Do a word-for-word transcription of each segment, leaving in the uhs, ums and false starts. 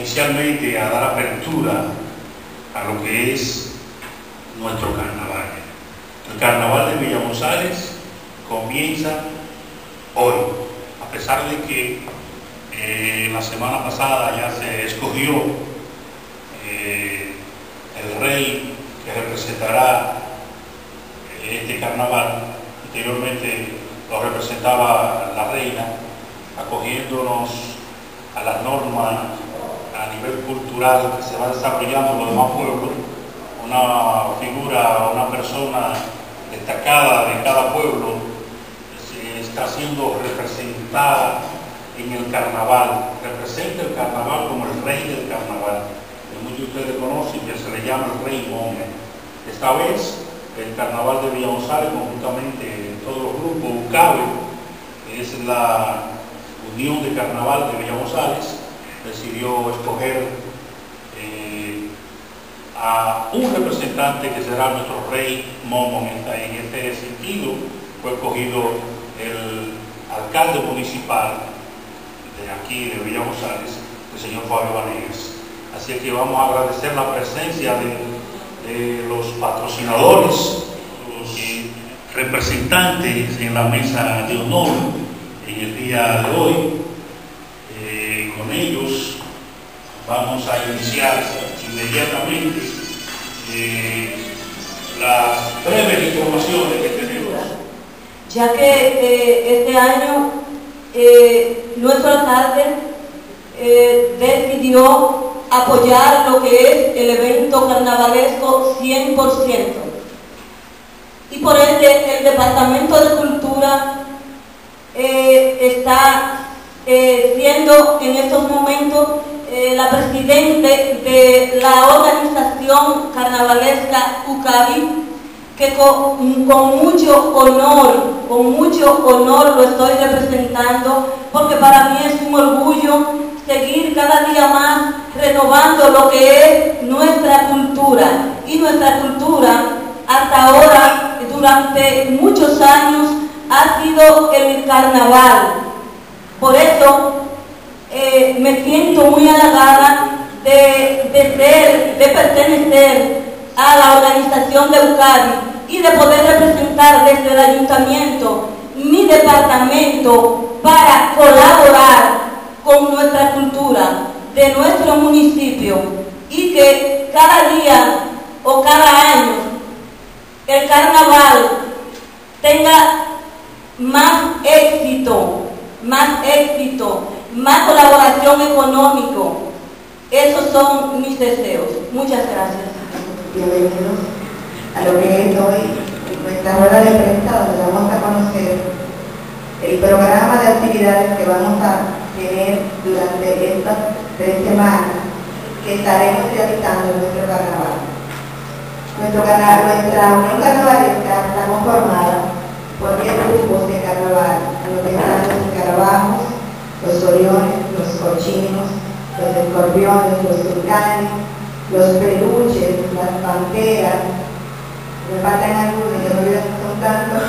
oficialmente a dar apertura a lo que es nuestro carnaval. El carnaval de Villa González comienza hoy, a pesar de que eh, la semana pasada ya se escogió eh, el rey que representará este carnaval. Anteriormente lo representaba la reina, acogiéndonos a las normas a nivel cultural que se va desarrollando en los demás pueblos. Una figura, una persona destacada de cada pueblo se está siendo representada en el carnaval, representa el carnaval como el rey del carnaval. Muchos de ustedes conocen que se le llama el rey Momo. Esta vez el carnaval de Villa González, conjuntamente todos los grupos, UCABE, que es la Unión de Carnaval de Villa González, decidió escoger eh, a un representante que será nuestro rey Momo. En este sentido fue escogido el alcalde municipal de aquí de Villa González, el señor Fabio Vanegas. Así que vamos a agradecer la presencia de, de los patrocinadores, los eh, representantes en la mesa de honor en el día de hoy. Eh, con ellos vamos a iniciar inmediatamente eh, las breves informaciones que tenemos. Ya que eh, este año eh, nuestro alcalde eh, decidió apoyar lo que es el evento carnavalesco cien por ciento. Y por ende el Departamento de Cultura eh, está eh, siendo en estos momentos eh, la presidente de la organización carnavalesca UCABI, que con, con mucho honor, con mucho honor lo estoy representando, porque para mí es un orgullo seguir cada día más renovando lo que es nuestra cultura. Y nuestra cultura hasta ahora, durante muchos años, ha sido el carnaval. Por eso eh, me siento muy halagada de, de, ser, de pertenecer a la organización de UCABI y de poder representar desde el ayuntamiento mi departamento para colaborar con nuestra cultura de nuestro municipio, y que cada día o cada año el carnaval tenga más éxito, más éxito, más colaboración económica. Esos son mis deseos. Muchas gracias. Bienvenidos a lo que es hoy nuestra rueda de prensa, donde vamos a conocer el programa de actividades que vamos a tener durante estas tres semanas que estaremos realizando en nuestro carnaval. Nuestro canal, nuestra unión carnavalesca está conformada por diez grupos de carnaval, los que están los escarabajos, los oriones, los cochinos, los escorpiones, los sultanes, los peluches, las panteras. Me faltan algunos, ya no voy a son tantos.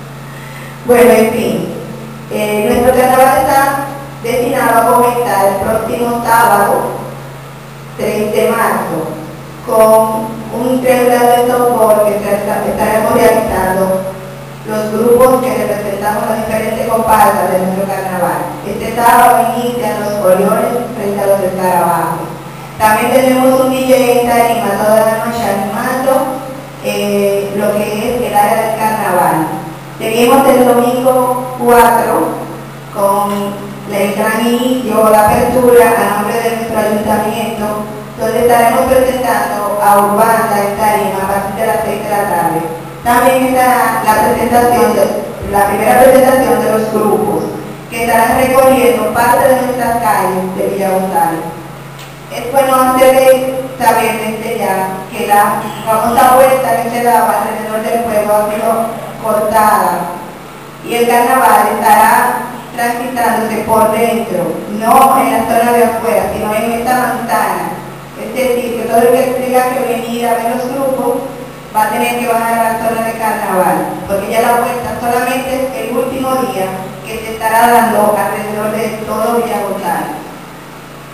Bueno, en fin, eh, nuestro carnaval está destinado a comenzar el próximo sábado, tres de marzo, con un triangular de softball que estaremos realizando los grupos que representamos las diferentes comparsas de nuestro carnaval. Este sábado inician los oriones frente a los escarabajos. También tenemos un D J en tarima toda la noche animando eh, lo que es el área del carnaval. Seguimos el domingo cuatro con el gran inicio, la apertura a nombre de nuestro ayuntamiento, donde estaremos presentando a Urbanda en tarima a partir de las seis de la tarde. También estará la presentación de, la primera presentación de los grupos, que estarán recorriendo parte de nuestras calles de Villa González. Es bueno hacerles saber desde ya que la famosa vuelta que se daba alrededor del pueblo ha sido cortada y el carnaval estará transitándose por dentro, no en la zona de afuera, sino en esta manzana. Es decir, que todo el que tenga que venir a ver los grupos va a tener que bajar a la zona de carnaval, porque ya la vuelta solamente es el último día que se estará dando alrededor de todo Villa González.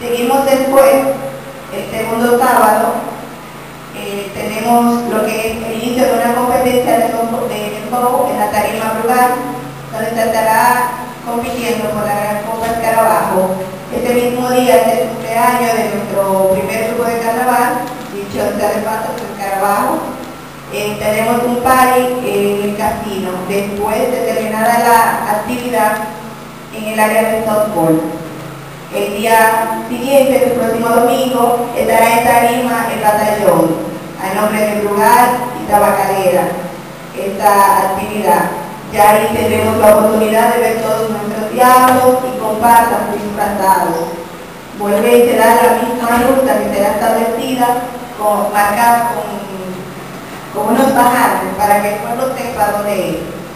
Seguimos después, el segundo sábado, eh, tenemos lo que es el inicio de una competencia de dembow en la tarima Brugal, donde se estará compitiendo por la Gran Copa Escarabajo. Ese mismo día es el cumpleaños de nuestro primer grupo de carnaval, dicho sea de paso, Escarabajo. Eh, tenemos un party en el casino, después de terminada la actividad en el área de softball. El día siguiente, el próximo domingo, estará en tarima el batallón, a nombre de Brugal y Tabacalera, esta actividad. Ya ahí tendremos la oportunidad de ver todos nuestros diablos y comparsas disfrazados. Vuelve y será la misma ruta que será establecida, con, marcada con, con unos bajantes para que el pueblo sepa dónde ir.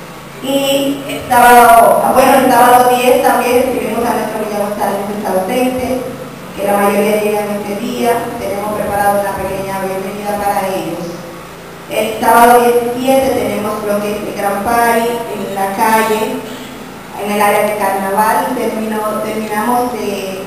Y el sábado, bueno, el sábado diez también recibimos a nuestro Villa González ausente, que la mayoría llegan este día. Tenemos preparado una pequeña bienvenida para ellos. El sábado diecisiete tenemos lo que es el Gran Party en la calle, en el área de carnaval. Termino, terminamos de,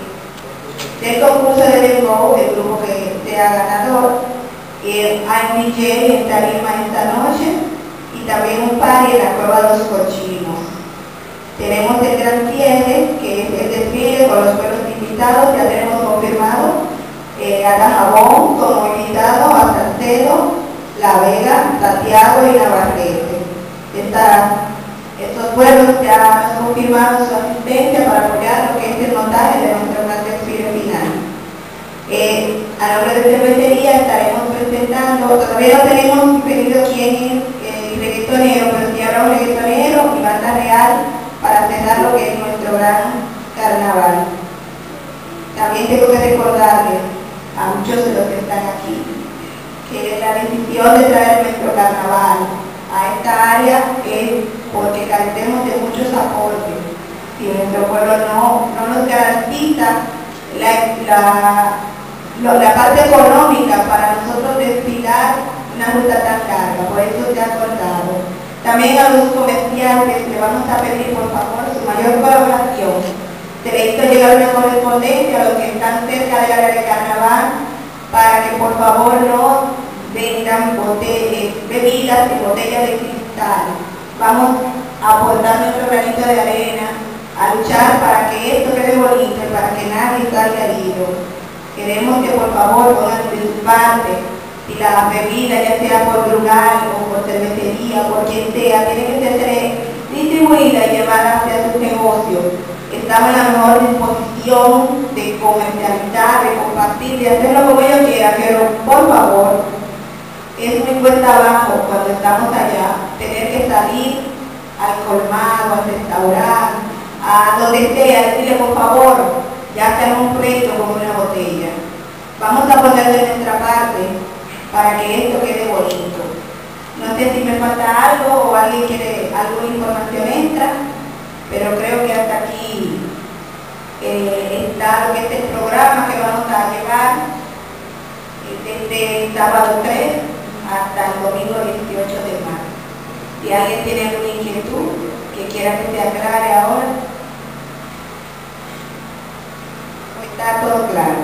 del concurso de dembow, el grupo que sea ganador. Eh, hay un D J en tarima esta noche y también un party en la Cueva de los Cochinos. Tenemos el gran cierre, que es el desfile con los pueblos invitados. Ya tenemos confirmado eh, a Dajabón como invitado, a Salcedo, La Vega, Santiago y Navarrete. Esta, estos pueblos ya han confirmado su asistencia para apoyar lo que es el montaje de nuestro gran desfile final. Eh, a nombre de cervecería estaremos presentando, todavía no tenemos definido quién es el reggaetonero, pero sí habrá un reggaetonero y banda real para cerrar lo que es nuestro gran carnaval. También tengo que recordarles a muchos de los que están aquí que la decisión de traer nuestro carnaval a esta área es porque carecemos de muchos aportes. Si nuestro pueblo no, no nos garantiza la, la, lo, la parte económica para nosotros desfilar una ruta tan larga, por eso se ha acordado. También a los comerciantes le vamos a pedir por favor su mayor colaboración. Se le hizo llegar una correspondencia a los que están cerca del área de carnaval para que por favor no vendan botellas, bebidas y botellas de cristal. Vamos a aportar nuestro granito de arena, a luchar para que esto quede bonito y para que nadie salga herido. Queremos que por favor pongan de su parte. Si la bebida, ya sea por Brugal o por cervecería, por quien sea, tiene que ser distribuida y llevada hacia su negocio. Estamos en la mejor disposición de comercializar, de compartir, de hacerlo como ellos quieran, pero por favor, es muy cuesta abajo cuando estamos allá, tener que salir al colmado, al restaurante, a donde sea, decirle por favor, ya sea un precio como una botella. Vamos a poner de nuestra parte para que esto quede bonito. No sé si me falta algo o alguien quiere alguna información extra, pero creo que hasta aquí eh, está lo que es el programa que vamos a llevar desde el sábado tres hasta el domingo dieciocho de marzo. Si alguien tiene alguna inquietud que quiera que se aclare ahora, pues está todo claro.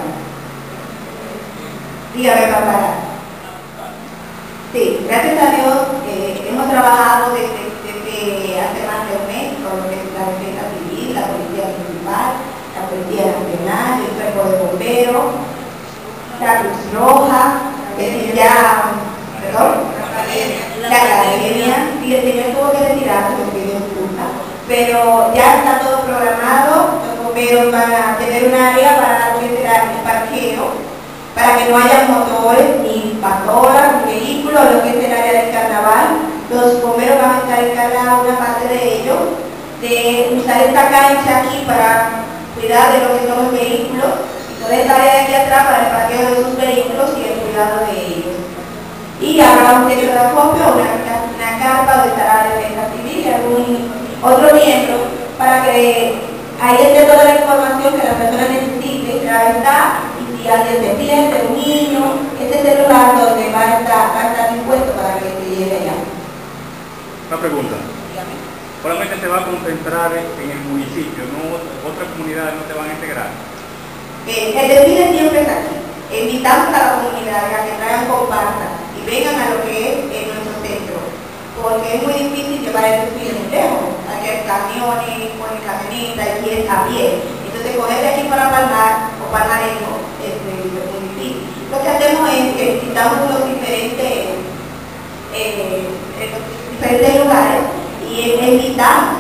Dígame, papá. Sí, gracias a Dios eh, hemos trabajado desde, desde hace más de un mes con lo que es la Defensa Civil, la Policía Municipal, la Policía Nacional, el Cuerpo de Bomberos, la Cruz Roja, es ya, perdón, la Academia, y el señor tuvo que retirarse, lo pido disculpas, pero ya está todo programado. Los bomberos van a tener un área para que será el parqueo, para que no haya motores, ni pasolas, ni vehículos, lo que es el área del carnaval. Los bomberos van a estar encargados, una parte de ellos, de usar esta cancha aquí para cuidar de lo que son los vehículos, y toda esta área de aquí atrás para el parqueo de sus vehículos y el cuidado de ellos. Y habrá un techo de acopio, una, una carpa donde estará la Defensa Civil y algún otro miembro, para que ahí esté toda la información que la persona necesite. Claro está, si alguien se pierde, un niño, este es el lugar donde va a estar, va a estar dispuesto para que se llegue allá. Una pregunta. Dígame. Solamente se va a concentrar en el municipio, ¿no? Otras comunidades no se van a integrar. Eh, el desfile siempre está aquí. Invitamos a la comunidad a que traigan comparsa y vengan a lo que es en nuestro centro, porque es muy difícil llevar el desfile muy lejos. Hay que camiones, poner camionetas y es a pie. Entonces, coger de aquí para Palmar o Palmarejo es muy, muy difícil. Lo que hacemos es que visitamos los diferentes, eh, los diferentes lugares y invitamos